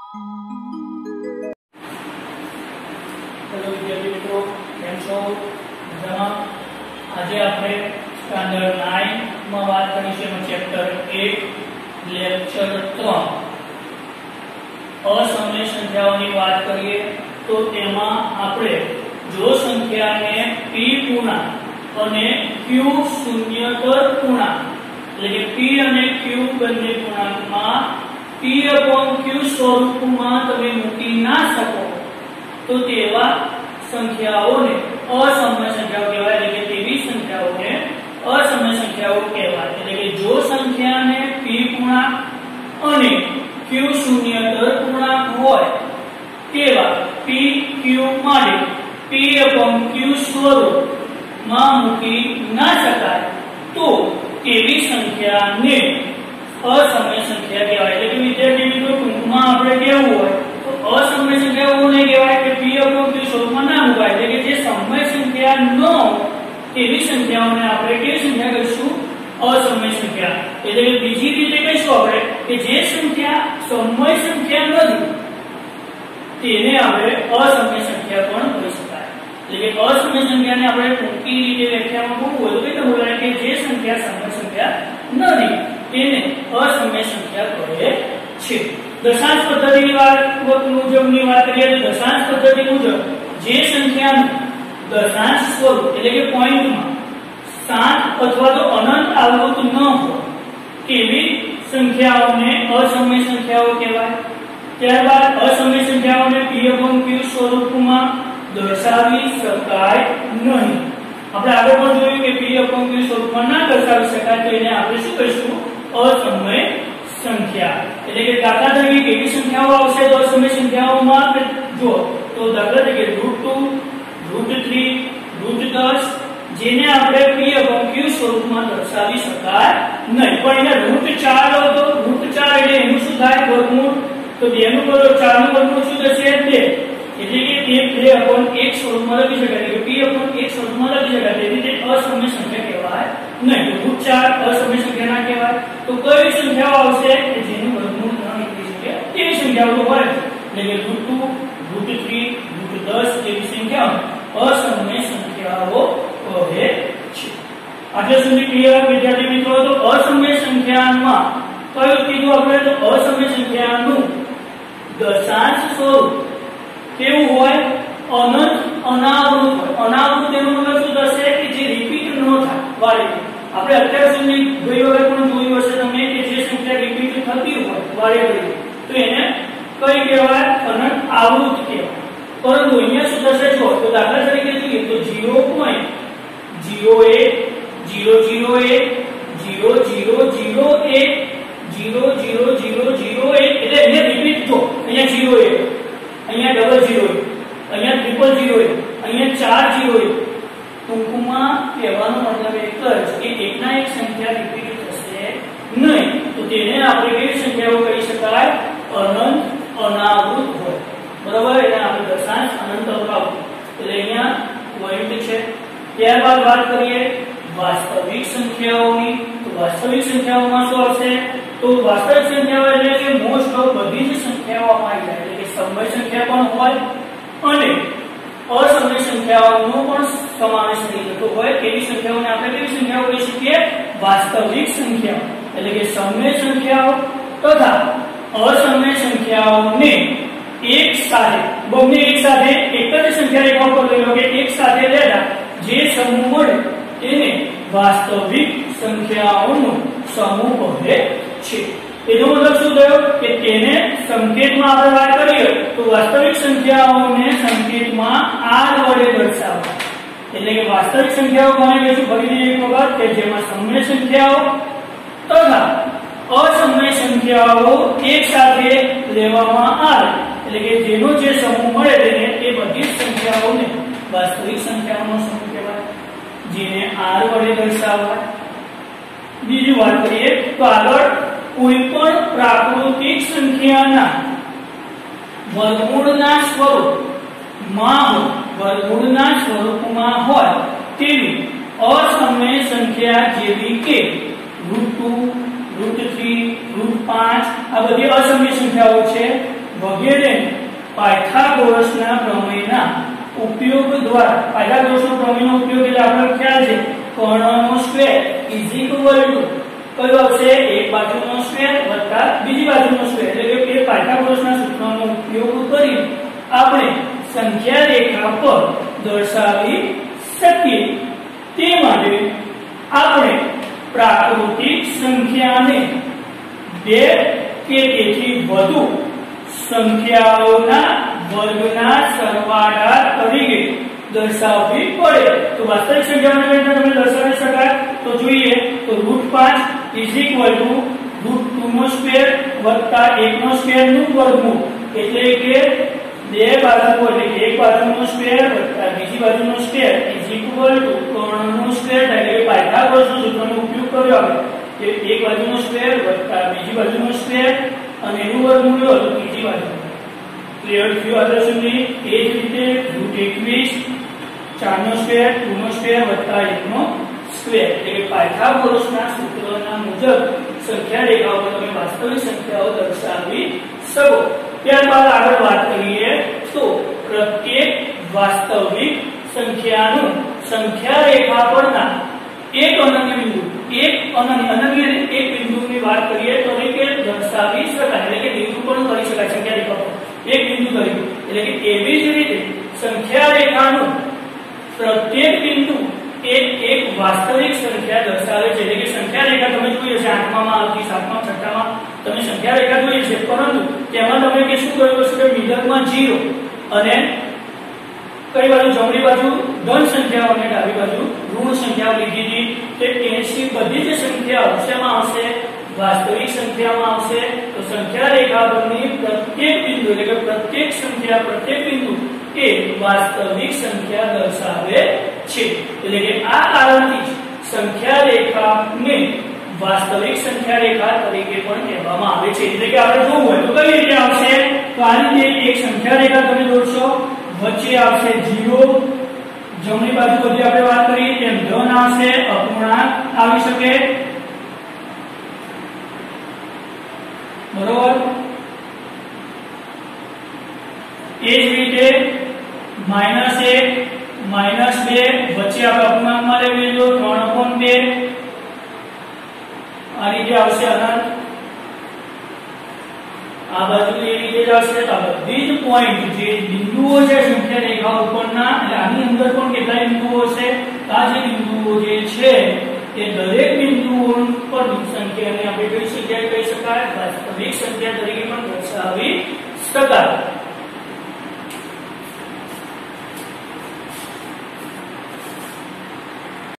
Hello विद्यार्थी मित्रों, केम छो? मजामा? आज આપણે સ્ટાન્ડર્ડ 9 માં વાત કરીશું ચેપ્ટર 1 લેક્ચર 3 અસમય સંખ્યાઓની વાત કરીએ તો તેમાં આપણે જો સંખ્યાને p પૂર્ણાંક અને q શૂન્યતર પૂર્ણાંક એટલે કે p અને q બંને પૂર્ણાંકમાં p/q સ્વરૂપમાં તમે મૂકી ના શકો તો તેવા સંખ્યાઓને અસમય સંખ્યાઓ કહેવાય। એટલે કે તેવી સંખ્યાઓને અસમય સંખ્યાઓ કહેવાય। એટલે કે જો સંખ્યાને p પૂર્ણાંક અને q શૂન્યતર પૂર્ણાંક હોય તેવા p q માટે p/q સ્વરૂપમાં મૂકી ના શકાય તો તેવી સંખ્યાને અસમય સંખ્યા કહેવાય। એટલે કે વિદ્યાર્થી મિત્રો ટૂંકમાં આપણે કહેવું હોય તો અસમય સંખ્યાઓને કહેવાય કે p/q સ્વરૂપમાં ના મુકાય। એટલે કે જે સમય સંખ્યા ન તેવી સંખ્યાઓને આપણે કેવી સંખ્યા કહીશું? અસમય સંખ્યા। એટલે કે બીજી રીતે કહીશું આપણે કે જે સંખ્યા સમય સંખ્યા નથી તેને આપણે અસમય સંખ્યા પણ કહી શકાય। એટલે કે અસમય સંખ્યાને આપણે ટૂંકી રીતે વ્યાખ્યામાં કહું હોય તો કઈ બોલાય કે જે સંખ્યા સમય સંખ્યા નથી તેને અસમય સંખ્યા કહે છે। દશાંશ પદ્ધતિની વાત મુજબની વાત કરીએ તો દશાંશ પદ્ધતિ મુજબ જે સંખ્યાનું દશાંશ સ્વરૂપ એટલે કે પોઈન્ટમાં 7 અથવા તો અનંત આવૃત ન હોય તેવી સંખ્યાઓને અસમય સંખ્યાઓ કહેવાય। ત્યારબાદ અસમય સંખ્યાઓને p/q સ્વરૂપમાં દર્શાવી શકાય નહીં। આપણે આગળ પણ જોયું કે p/q સ્વરૂપમાં ના દર્શાવી શકાય તો એને આપણે શું કહીશું? અસમય સંખ્યા। એટલે કે દાખલા તરીકે કેવી સંખ્યાઓ આવશે તો અસમય સંખ્યાઓમાં જો તો દાખલા તરીકે √2 √3 √10 જેને આપણે p/q સ્વરૂપમાં દર્શાવી શકાય નહીં। પણ એને √4 લો તો √4 એટલે એનું શું થાય? વર્ગમૂળ। તો 2 નું કરો 4 નું વર્ગમૂળ શું થશે? 2। એટલે કે તે 2/1 સ્વરૂપમાં લખી શકાય કે p/1 સ્વરૂપમાં લખી શકાય। તેથી તે અસમય સંખ્યા કહેવાય નહીં। તો √4 અસમય સંખ્યા ના કહેવાય। તો કઈ સંખ્યાઓ આવશે કે જેનું વર્ગમૂળ ન નીકળી શકે તેવી સંખ્યાઓ હોય। એટલે કે √2 √3 √10 જેવી સંખ્યાઓ અસમય સંખ્યાઓ કહે છે। આટલા સુધી ક્લિયર વિદ્યાર્થી મિત્રો? તો અસમય સંખ્યામાં કયું કીધું આપણે? તો અસમય સંખ્યાનું દશાંશ સ્વરૂપ કેવું હોય? અનંત અનાવૃત હોય। અનાવૃત એનો મતલબ શું થશે કે જે રિપીટ ન થાય વારે। આપણે અત્યાર સુધી ગઈ વખત પણ જોયું હશે તમે કે જે સંખ્યા રિપીટ થતી હોય વારે ઘડી તો એને કઈ કહેવાય? અનંત આવૃત કહેવાય। પરંતુ અહીંયા શું થશે? જો તો દાખલા તરીકે જોઈએ તો 0.001 001 0001 00001 એટલે એને રિપીટ જો અહીંયા 01 અહીંયા 001 અહીંયા 000 અહીંયા 401 ટૂંકમાં કહેવાનો મતલબ એક જ કે એકના એક સંખ્યા રિપીટ થશે નહીં તો તેને આપણે કેવી સંખ્યાઓ કહી શકાય? અનંત અનાવૃત હોય। બરાબર? એટલે આપણે દશાંશ અનંત અવકાશ એટલે અહીંયા પોઈન્ટ છે। ત્યારબાદ વાત કરીએ વાસ્તવિક સંખ્યાઓની તો વાસ્તવિક સંખ્યાઓમાં શું આવશે? તો વાસ્તવિક સંખ્યાઓ એટલે કે મોસ્ટ ઓફ બધી જ સંખ્યાઓમાં આવી જાય। એટલે કે સમય સંખ્યા પણ હોય અને અસમય સંખ્યાઓનો પણ સમાવેશ થઈ જતો હોય એવી સંખ્યાઓને આપણે કેવી સંખ્યાઓ કહી શકીએ? વાસ્તવિક સંખ્યાઓ। એટલે કે સમય સંખ્યાઓ તથા અસમય સંખ્યાઓને એક સાથે બંને એક સાથે એક જ સંખ્યા રેખા ઉપર લઈ લો કે એક સાથે લેતા જે સમૂહ મળે તેને વાસ્તવિક સંખ્યાઓનો સમૂહ કહે છે। એનો મતલબ શું થયો કે તેને સંકેતમાં આપણે વાત કરીએ તો વાસ્તવિક સંખ્યાઓને સંકેતમાં r વડે દર્શાવવા। એટલે કે વાસ્તવિક સંખ્યાઓ કોને કહીશું? ફરીથી એક વખત કે જેમાં સમય સંખ્યાઓ તથા અસમય સંખ્યાઓ એક સાથે લેવામાં આવે એટલે કે જેનો જે સમૂહ મળે તેને એ બધી સંખ્યાઓને વાસ્તવિક સંખ્યાઓનો સમૂહ કહેવાય જેને r વડે દર્શાવાય। બીજી વાત કરીએ તો આગળ કોઈ પણ પ્રાકૃતિક સંખ્યાના વર્ગમૂળના સ્વરૂપમાં હોય તેવી અસમય સંખ્યા જેવી કે √2 √3 √5 આ બધી અસમય સંખ્યાઓ છે વગેરે પાયથાગોરસના પ્રમેયના ઉપયોગ દ્વારા, પાયથાગોરસના પ્રમેયનો ઉપયોગ એટલે આપણને ખ્યાલ છે કર્ણનો સ્ક્વેર ઇઝ ઇક્વલ ટુ કયો આવશે? એક બાજુનો સ્ક્વેર વત્તા બીજી બાજુનો સ્ક્વેર, એટલે કે પાયથાગોરસના સૂત્રનો ઉપયોગ કરી આપણે સંખ્યા રેખા પર દર્શાવી શકીએ. તે માટે આપણે પ્રાકૃતિક સંખ્યાને બે કે તેથી વધુ સંખ્યાઓના વર્ગના સરવાળા તરીકે દર્શાવવી પડે. તો વાસ્તવિક સંખ્યાઓને કેવી રીતે દર્શાવી શકાય? તો જોઈએ તો √5 √2 નો સ્ક્વેર વત્તા 1 નો સ્ક્વેર નું વર્ગમૂળ, એટલે કે બે બાજુઓ એટલે કે એક બાજુનો સ્ક્વેર વત્તા બીજી બાજુનો સ્ક્વેર ઇઝ ઇક્વલ ટુ કર્ણનો સ્ક્વેર, એટલે કે પાયથાગોરસના સૂત્રનો ઉપયોગ કર્યો આપણે કે એક બાજુનો સ્ક્વેર વત્તા બીજી બાજુનો સ્ક્વેર અને એનું વર્ગમૂળ લો તો ત્રીજી બાજુ. ક્લિયર થયું આટલા સુધી? એ જ રીતે √21 4 નો સ્ક્વેર 2 નો સ્ક્વેર વત્તા 1 નો સ્ક્વેર, એટલે કે પાયથાગોરસના સૂત્રના મુજબ સંખ્યા રેખાઓ પર તમે વાસ્તવિક સંખ્યાઓ દર્શાવી શકો. ત્યારબાદ આગળ વાત કરીએ તો પ્રત્યેક વાસ્તવિક સંખ્યાનું સંખ્યા રેખા પરના એક અનન્ય બિંદુ, એક બિંદુની વાત કરીએ તો કે દર્શાવી શકાય, એટલે કે નિરૂપણ કરી શકાય સંખ્યા રેખા પર એક બિંદુ તરીકે. એટલે કે એવી જ રીતે સંખ્યા રેખાનું પ્રત્યેક બિંદુ એક વાસ્તવિક સંખ્યા દર્શાવે છે. એટલે કે સંખ્યા રેખા તમે જોઈએ છે 8માં આવતી 7માં 6માં તમે સંખ્યા રેખા જોઈએ છે, પરંતુ તેમાં તમે કે શું કર્યું છે કે મિડલમાં 0 અને કઈ બાજુ જમણી બાજુ ધન સંખ્યાઓ અને ડાબી બાજુ ઋણ સંખ્યાઓ લીધી હતી. તે 80 બધી જ સંખ્યાઓ શેમાં આવશે? વાસ્તવિક સંખ્યામાં આવશે. તો સંખ્યા રેખા પરની પ્રત્યેક બિંદુ એટલે કે પ્રત્યેક સંખ્યા પ્રત્યેક બિંદુ એ વાસ્તવિક સંખ્યા દર્શાવે છે. એટલે કે આ કારણથી જ સંખ્યા રેખાને વાસ્તવિક સંખ્યા રેખા તરીકે પણ કહેવામાં આવે છે. એટલે કે આપણે જોવું હોય તો કઈ રીતે આવશે? તો આ રીતે એક સંખ્યા રેખા તમે દોરશો, વચ્ચે આવશે 0, જમણી બાજુ બધી આપણે વાત કરી તેમ ધન આવશે, અપૂર્ણાંક આવી શકે, બરોબર. એ જ રીતે -1 -2 વચ્ચે આપણે અપૂર્ણાંકમાં લઈ લેજો 3/2, આ રીતે આવશે અનંત. આ બાજુ એ રીતે જ આવશે. તો બધી જ પોઈન્ટ જે બિંદુઓ છે સંખ્યા રેખા ઉપરના, એટલે આની અંદર પણ કેટલા બિંદુઓ છે? આ જે બિંદુઓ જે છે એ દરેક બિંદુઓ પરની સંખ્યાને આપણે કઈ સંખ્યા કહી શકાય? વાસ્તવિક સંખ્યા તરીકે પણ દર્શાવી શકાય.